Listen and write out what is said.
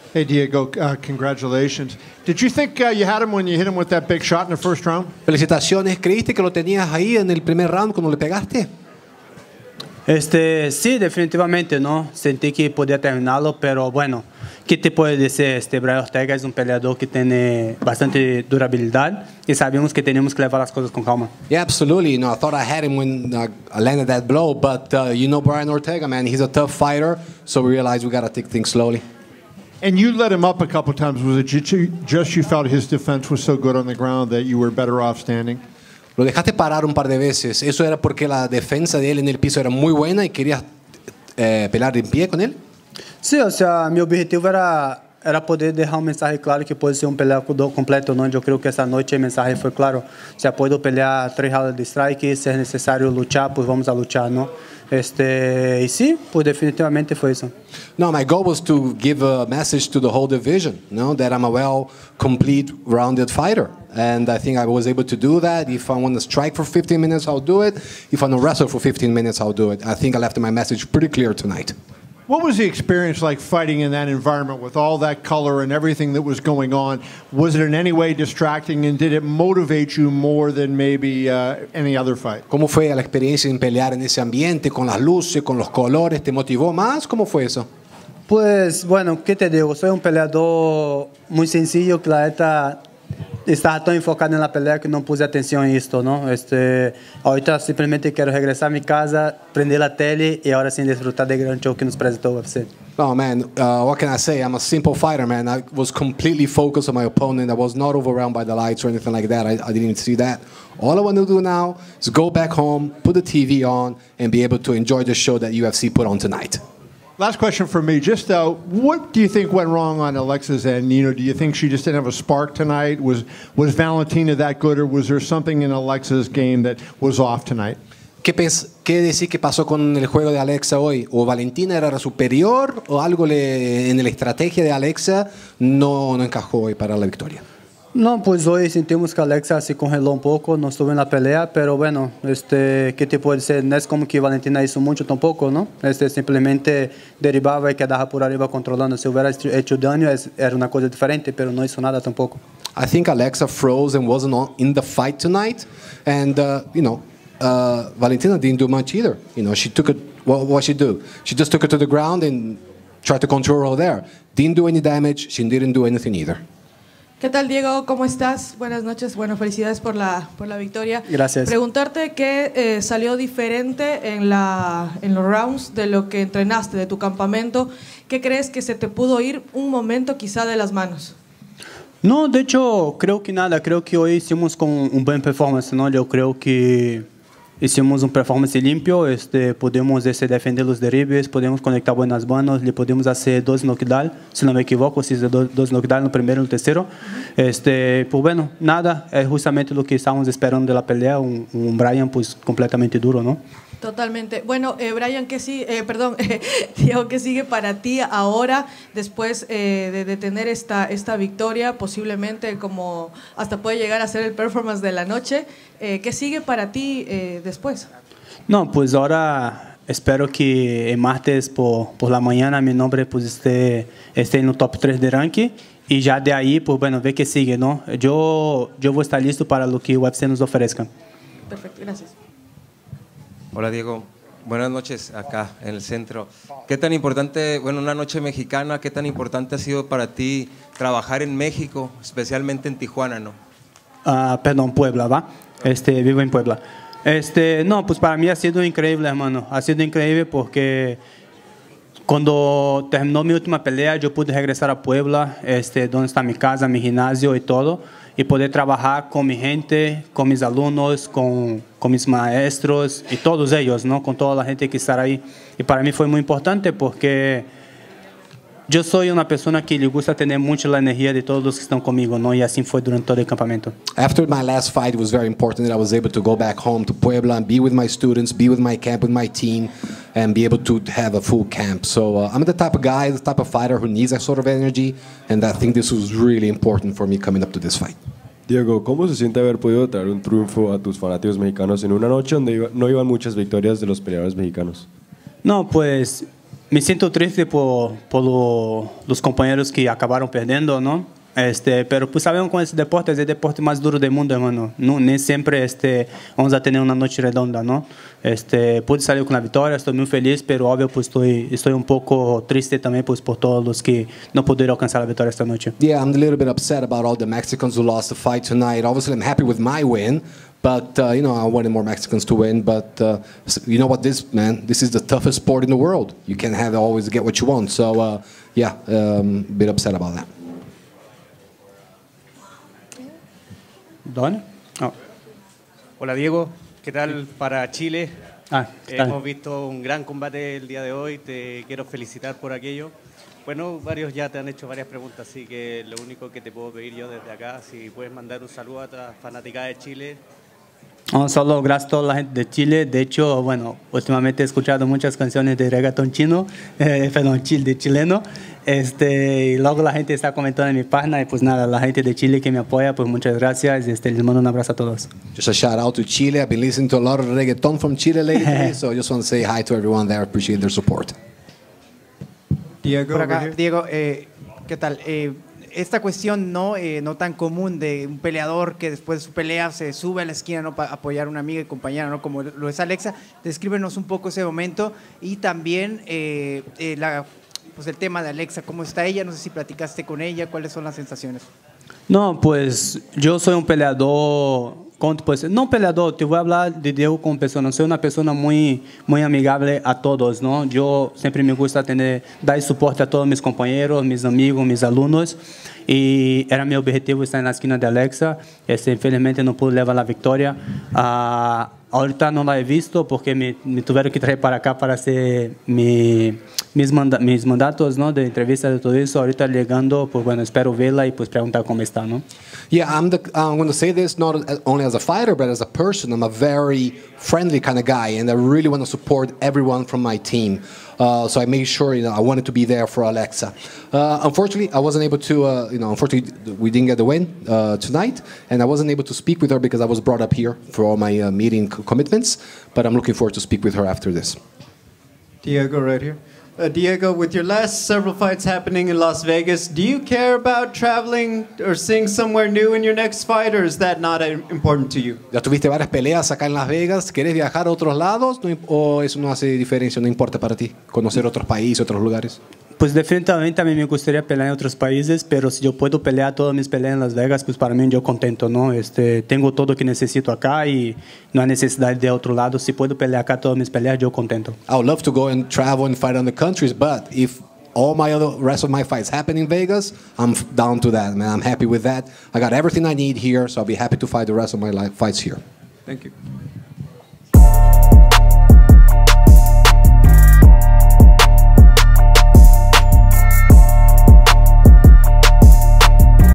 Hey, Diego, congratulations. Did you think you had him when you hit him with that big shot in the first round? Felicitaciones. ¿Creíste que lo tenías ahí en el primer round cuando le pegaste? Sí, definitivamente, ¿no? Sentí que podía terminarlo, pero bueno, ¿qué te puedo decir? Brian Ortega es un peleador que tiene bastante durabilidad y sabemos que tenemos que llevar las cosas con calma. Yeah, absolutely. I thought I had him when I landed that blow, but Brian Ortega, man, he's a tough fighter, so we realized we got to take things slowly. And you let him up a couple times. Was it just you felt his defense was so good on the ground that you were better off standing? Lo dejaste parar un par de veces. ¿Eso era porque la defensa de él en el piso era muy buena y querías pelear en pie con él? Sí, o sea, mi objetivo era poder dejar un mensaje claro que puede ser un peleador completo, ¿no? Yo creo que esa noche el mensaje fue claro. O sea, puedo pelear 3 rounds de strike, si es necesario luchar, pues vamos a luchar, ¿no? Y sí, pues definitivamente fue eso. No, my goal was to give a message to the whole division, that I'm a well, complete, rounded fighter. And I think I was able to do that. If I want to strike for 15 minutes, I'll do it. If I want to wrestle for 15 minutes, I'll do it. I think I left my message pretty clear tonight. What was the experience like fighting in that environment with all that color and everything that was going on? Was it in any way distracting, and did it motivate you more than maybe any other fight? ¿Cómo fue la experiencia en pelear en ese ambiente, con las luces, con los colores? ¿Te motivó más? ¿Cómo fue eso? Pues bueno, ¿qué te digo? Soy un peleador muy sencillo que la neta estaba tan enfocado en la pelea que no puse atención en esto, ¿no? Ahorita simplemente quiero regresar a mi casa, prender la tele y ahora sí disfrutar del gran show que nos presentó UFC. Oh man, what can I say? I'm a simple fighter, man. I was completely focused on my opponent. I was not overwhelmed by the lights or anything like that. I didn't even see that. All I want to do now is go back home, put the TV on, and be able to enjoy the show that UFC put on tonight. Last question for me. Just what do you think went wrong on Alexa's end? Do you think she just didn't have a spark tonight? Was Valentina that good, or was there something in Alexa's game that was off tonight? ¿Qué decir que pasó con el juego de Alexa hoy? ¿O Valentina era superior o algo en la estrategia de Alexa no encajó hoy para la victoria? No, pues hoy sentimos que Alexa se congeló un poco, no estuvo en la pelea, pero bueno, ¿qué te puedo decir? No es como que Valentina hizo mucho tampoco, ¿no? Simplemente derribaba y quedaba por arriba controlando. Si hubiera hecho daño era una cosa diferente, pero no hizo nada tampoco. I think Alexa froze and wasn't in the fight tonight, and Valentina didn't do much either. She took it. What she do? She just took it to the ground and tried to control her there. Didn't do any damage. She didn't do anything either. ¿Qué tal, Diego? ¿Cómo estás? Buenas noches. Bueno, felicidades por la victoria. Gracias. Preguntarte qué salió diferente en los rounds de lo que entrenaste, de tu campamento. ¿Qué crees que se te pudo ir un momento quizá de las manos? No, de hecho, creo que nada. Creo que hoy hicimos con un buen performance, ¿no? Yo creo que hicimos un performance limpio, podemos defender los derribes, podemos conectar buenas manos, le podemos hacer 2 knockdowns, si no me equivoco, si hice 2 knockdowns no primero y el tercero. Pues bueno, nada, es justamente lo que estábamos esperando de la pelea, un Brian pues completamente duro, ¿no? Totalmente. Bueno, Brian, Diego, ¿qué sigue para ti ahora después de tener esta victoria? Posiblemente como hasta puede llegar a ser el performance de la noche. ¿Qué sigue para ti después? No, pues ahora espero que el martes por la mañana mi nombre pues esté en el top 3 de ranking. Y ya de ahí, pues bueno, ver qué sigue, ¿no? Yo voy a estar listo para lo que UFC nos ofrezca. Perfecto, gracias. Hola Diego, buenas noches acá en el centro. ¿Qué tan importante, una noche mexicana, qué tan importante ha sido para ti trabajar en México, especialmente en Tijuana, ¿no? Perdón, Puebla, ¿va? Vivo en Puebla. No, pues para mí ha sido increíble, hermano. Ha sido increíble porque cuando terminó mi última pelea, yo pude regresar a Puebla, donde está mi casa, mi gimnasio y todo, y poder trabajar con mi gente, con mis alumnos, con mis maestros y todos ellos, ¿no? Con toda la gente que está ahí. Y para mí fue muy importante porque yo soy una persona que le gusta tener mucho la energía de todos los que están conmigo, ¿no? Y así fue durante todo el campamento. After my last fight, it was very important that I was able to go back home to Puebla and be with my students, be with my camp, with my team, and be able to have a full camp. So I'm the type of guy, the type of fighter who needs that sort of energy, and I think this was really important for me coming up to this fight. Diego, ¿cómo se siente haber podido traer un triunfo a tus fanáticos mexicanos en una noche donde no iban muchas victorias de los peleadores mexicanos? No, pues Me siento triste por los compañeros que acabaron perdiendo, ¿no? Pero pues sabemos con ese deporte es el deporte más duro del mundo, hermano. No, ni siempre vamos a tener una noche redonda, ¿no? Pude salir con la victoria, estoy muy feliz, pero obvio pues estoy un poco triste también pues por todos los que no pudieron alcanzar la victoria esta noche. Yeah, I'm a little bit upset about all the Mexicans who lost the fight tonight. Obviously, I'm happy with my win, but you know, I wanted more Mexicans to win. But you know what, this is the toughest sport in the world. You can't always get what you want. So yeah, a bit upset about that. ¿Dónde? Oh. Hola Diego, ¿qué tal para Chile? Está. Hemos visto un gran combate el día de hoy, te quiero felicitar por aquello. Bueno, varios ya te han hecho varias preguntas, así que lo único que te puedo pedir yo desde acá, si puedes mandar un saludo a la fanaticada de Chile. Solo gracias a toda la gente de Chile. De hecho, bueno, últimamente he escuchado muchas canciones de reggaetón chino, perdón, de chileno. Y luego la gente está comentando en mi página y pues nada, la gente de Chile que me apoya, pues muchas gracias. Les mando un abrazo a todos. Just a shout out to Chile. I've been listening to a lot of reggaeton from Chile lately, so I just want to say hi to everyone there. Appreciate their support. Diego, por acá, Diego, ¿qué tal? Esta cuestión no tan común de un peleador que después de su pelea se sube a la esquina, ¿no?, para apoyar a una amiga y compañera, ¿no?, como lo es Alexa. Descríbenos un poco ese momento y también pues el tema de Alexa, ¿cómo está ella? No sé si platicaste con ella, ¿cuáles son las sensaciones? No, pues yo soy un peleador, pues no peleador, te voy a hablar de Diego como persona. Soy una persona muy amigable a todos, ¿no? Yo siempre me gusta dar soporte a todos mis compañeros, mis amigos, mis alumnos. Y era mi objetivo estar en la esquina de Alexa. Infelizmente no pude llevar la victoria. Ahorita no la he visto porque me tuvieron que traer para acá para hacer mis mandatos, ¿no?, de entrevista de todo eso. Ahorita llegando, pues bueno, espero verla y pues preguntar cómo está, ¿no? Yeah, I'm going to say this not only as a fighter, but as a person. I'm a very friendly kind of guy, and I really want to support everyone from my team. So I made sure, I wanted to be there for Alexa. Unfortunately, I wasn't able to, unfortunately, we didn't get the win tonight, and I wasn't able to speak with her because I was brought up here for all my meeting commitments, but I'm looking forward to speak with her after this. Diego, right here. Diego, with your last several fights happening in Las Vegas, do you care about traveling or seeing somewhere new in your next fight, or is that not important to you? Ya tuviste varias peleas acá en Las Vegas. ¿Quieres viajar a otros lados o eso no hace diferencia, no importa para ti? Conocer otros países, otros lugares. Pues definitivamente a mí me gustaría pelear en otros países, pero si yo puedo pelear todas mis peleas en Las Vegas, pues para mí yo contento, ¿no? Tengo todo lo que necesito acá y no hay necesidad de otro lado. Si puedo pelear acá todas mis peleas, yo contento. I would love to go and travel and fight in other countries, but if all rest of my fights happen in Vegas, I'm down to that, man. I'm happy with that. I got everything I need here, so I'll be happy to fight the rest of my fights here. Thank you.